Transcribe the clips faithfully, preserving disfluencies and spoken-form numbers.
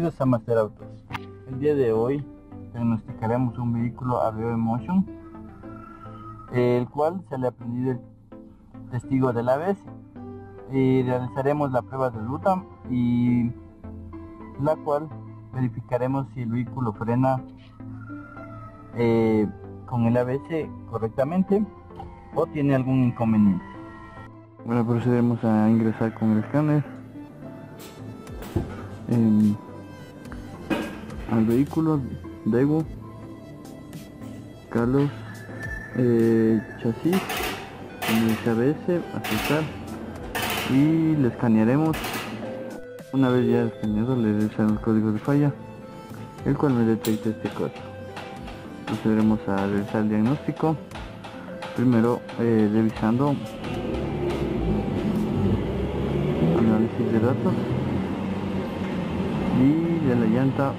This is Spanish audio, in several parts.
Bienvenidos a Master Autos. El día de hoy diagnosticaremos un vehículo A B O Emotion, el cual se le ha prendido el testigo del A B S, y realizaremos la prueba de ruta, y la cual verificaremos si el vehículo frena eh, con el A B S correctamente o tiene algún inconveniente. Bueno, procedemos a ingresar con el escáner eh, al vehículo. Daewoo, Carlos, eh, chasis, con el A B S, aceptar, y le escanearemos. Una vez ya escaneado, le realizaremos el código de falla, el cual me detecta este código. Procederemos a realizar el diagnóstico, primero eh, revisando análisis de datos y de la llanta.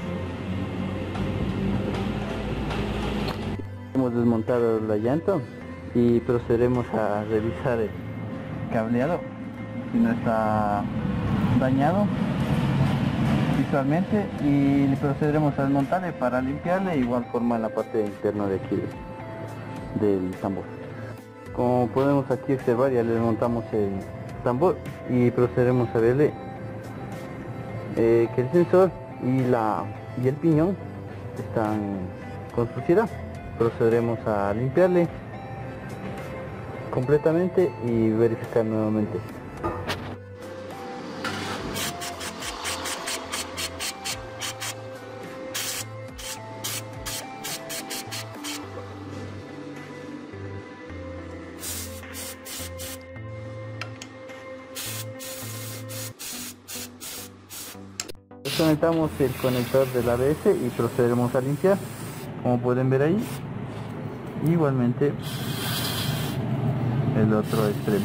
Hemos desmontado la llanta y procederemos a revisar el cableado, si no está dañado visualmente, y procederemos a desmontarle para limpiarle, igual forma en la parte interna de aquí del tambor. Como podemos aquí observar, ya le desmontamos el tambor y procederemos a verle eh, que el sensor y la y el piñón están con suciedad. Procederemos a limpiarle completamente y verificar nuevamente. Desconectamos el conector del A B S y procederemos a limpiar, como pueden ver ahí, igualmente el otro extremo.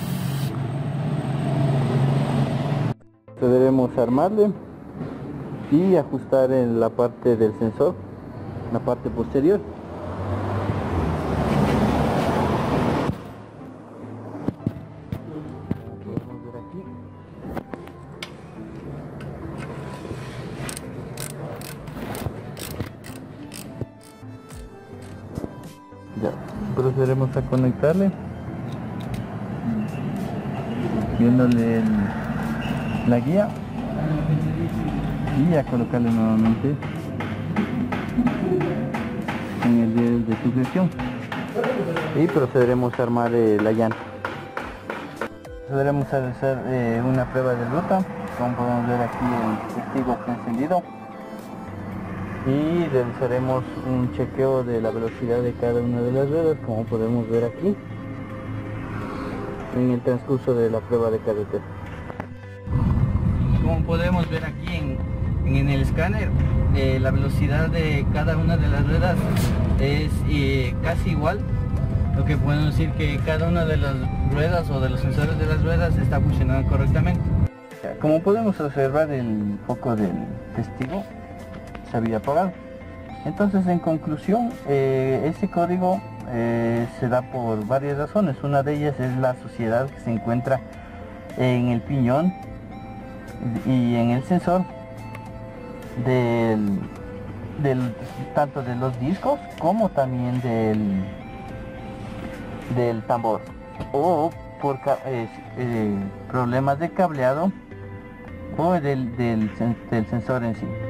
Procederemos a armarle y ajustar en la parte del sensor, la parte posterior. Podemos ver aquí. Ya, procederemos a conectarle, viéndole el, la guía, y a colocarle nuevamente en el dial de sujeción, y procederemos a armar eh, la llanta. Procederemos a hacer eh, una prueba de ruta. Como podemos ver aquí, el testigo está encendido, y realizaremos un chequeo de la velocidad de cada una de las ruedas, como podemos ver aquí en el transcurso de la prueba de carretera. Como podemos ver aquí en, en el escáner, eh, la velocidad de cada una de las ruedas es eh, casi igual, lo que podemos decir que cada una de las ruedas o de los sensores de las ruedas está funcionando correctamente. Como podemos observar, el foco del testigo se había apagado. Entonces, en conclusión, eh, ese código eh, se da por varias razones. Una de ellas es la suciedad que se encuentra en el piñón y en el sensor del, del tanto de los discos como también del del tambor, o por eh, eh, problemas de cableado o del, del, del sensor en sí.